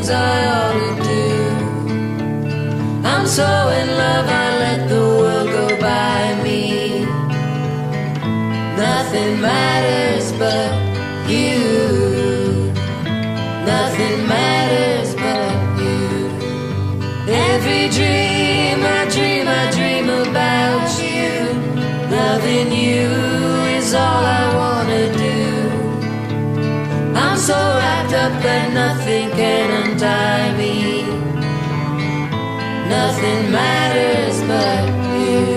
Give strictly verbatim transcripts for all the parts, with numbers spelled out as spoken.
things I ought to do. I'm so in love I let the world go by me. Nothing matters but you. Nothing matters but you. Every dream I dream, I dream about you. Loving you is all I wanna do. I'm so wrapped up that nothing can untie me. Nothing matters but you.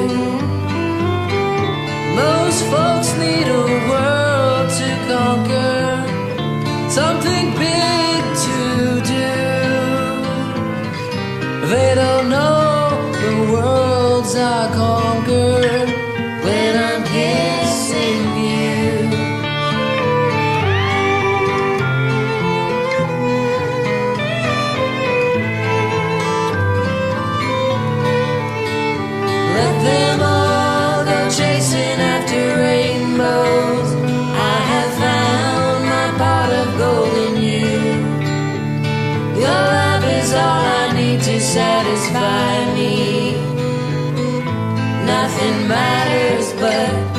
Most folks need a world to conquer, something big to do. They don't know the worlds I conquered when I'm kissing you. Let them all go chasing after rainbows. I have found my pot of gold in you. Your love is all I need to satisfy me. Nothing matters but